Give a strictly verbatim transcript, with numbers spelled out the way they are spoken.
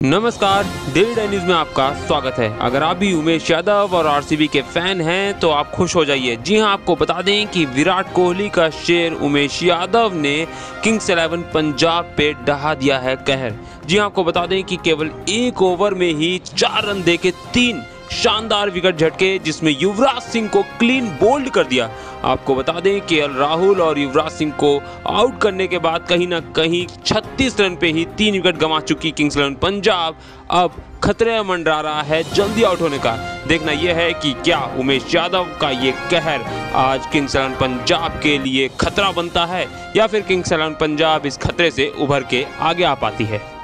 नमस्कार, daily die news में आपका स्वागत है। अगर आप भी उमेश यादव और आरसीबी के फैन हैं तो आप खुश हो जाइए। जी हां, आपको बता दें कि विराट कोहली का शेर उमेश यादव ने किंग्स इलेवन पंजाब पे ढहा दिया है कहर। जी हां, आपको बता दें कि केवल एक ओवर में ही चार रन देके तीन शानदार विकेट झटके, जिसमें युवराज सिंह को क्लीन बोल्ड कर दिया। आपको बता दें कि एल राहुल और युवराज सिंह को आउट करने के बाद कहीं ना कहीं छत्तीस रन पे ही तीन विकेट गंवा चुकी किंग्स इलेवन पंजाब अब खतरे में मंडरा रहा है जल्दी आउट होने का। देखना यह है कि क्या उमेश यादव का ये कहर आज किंग्स इलेवन पंजाब के लिए खतरा बनता है या फिर किंग्स इलेवन पंजाब इस खतरे से उभर के आगे आ पाती है।